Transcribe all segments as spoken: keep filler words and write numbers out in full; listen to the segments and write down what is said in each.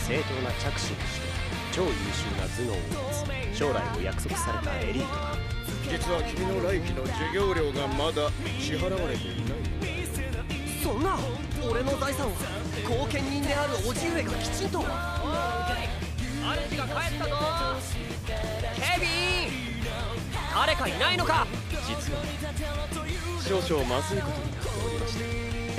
正当な着手をして超優秀な頭脳を持つ将来を約束されたエリートだ。 実は君の来期の授業料がまだ支払われていない。 そんな俺の財産は後見人である叔父上がきちんと。おい主が帰ったぞ。ケビン、誰かいないのか。実は少々まずいことになっておりまして。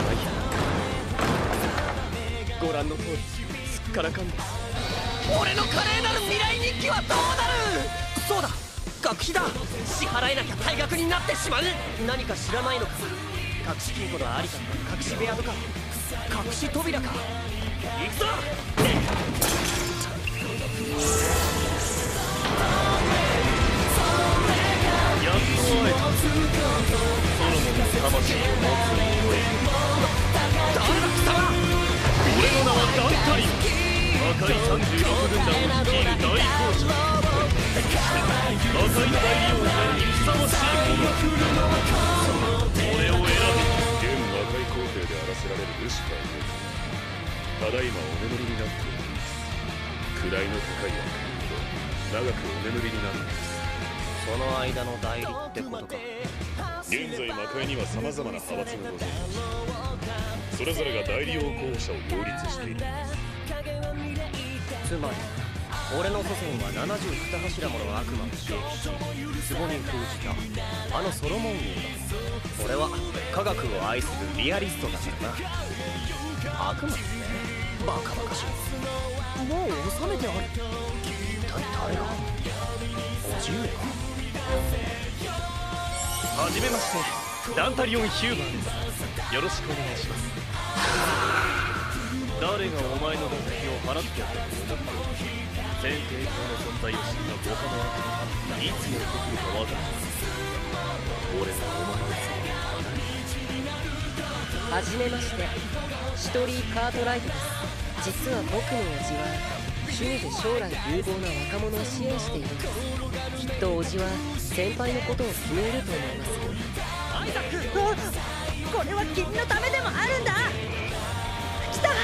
ご覧の通りすっからかんです。俺の華麗なる未来日記はどうなる。そうだ、学費だ。支払えなきゃ退学になってしまう。何か知らないのか。隠し金庫のありかとか隠し部屋とか隠し扉か。行くぞ。やっと会えた。ソロモンの魂を持つ人へ。誰だ貴様。俺の名はダンタリン。赤いさんじゅうろく軍団を率いる大公者。そして赤いの大王になるにふさわしい者。俺を選べ。 現赤い皇帝であらせられるルシファーよ。ただいまお眠りになっております。位の高い悪人、長くお眠りになるのです。 その間の代理ってことか。 現在魔界には様々な派閥がございまして、それぞれが代理王候補者を擁立しているのです。 つまり俺の祖先はななじゅうに柱もの悪魔を刺激し壺に封じたあのソロモン王だ。俺は科学を愛するリアリストだからな。悪魔ってバカバカしい。もう収めてある。一体誰が。叔父上か。はじめまして、ダンタリオン・ヒューバーです。よろしくお願いします。誰がお前の学費を払ってやったと思っている。全抵抗の存在を知ったボカの悪魔がいつやってくるかわからない。俺がお前の罪を。 はじめまして、シトリー・カートライトです。実は僕の叔父は趣味で将来有望な若者を支援しているんです。きっと叔父は先輩のことを気に入ると思います。 アイザック、 これは君のためでもあるんだ。来た。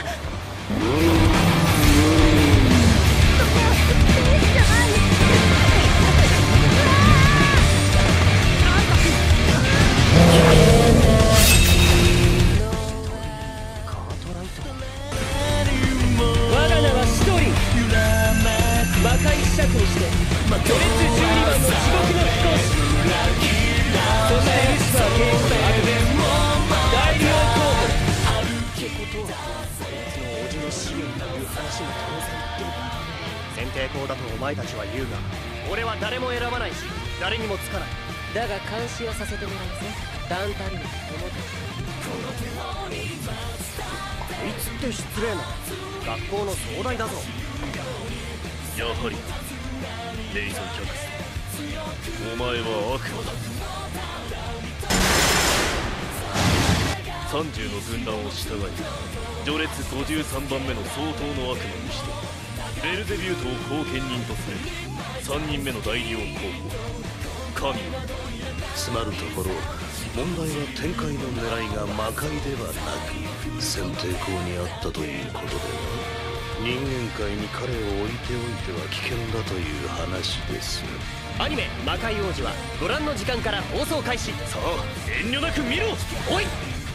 我が名はシトリン。魔界子爵にして序列じゅうにばんの地獄の飛行士。そしてルシファー警部の悪魔大量候補ってことはそいつの叔父の資源という話も当然言ってる。先抵抗だとお前たちは言うが俺は誰も選ばないし誰にもつかない。 だが監視はさせてもらうぜ。ダンタリの友達。 こいつって失礼な。学校の総代だぞ。やはりレイゾン・キャクス、お前は悪魔だ。さんじゅうの軍団を従い序列ごじゅうさんばんめの相当の悪魔にしてベルゼビュートを後見人とするさんにんめの代理王候補神は。 つまるところ問題は展開の狙いが魔界ではなく先抵抗にあったということでは。人間界に彼を置いておいては危険だという話です。 アニメ「魔界王子」はご覧の時間から放送開始。さあ遠慮なく見ろ。おい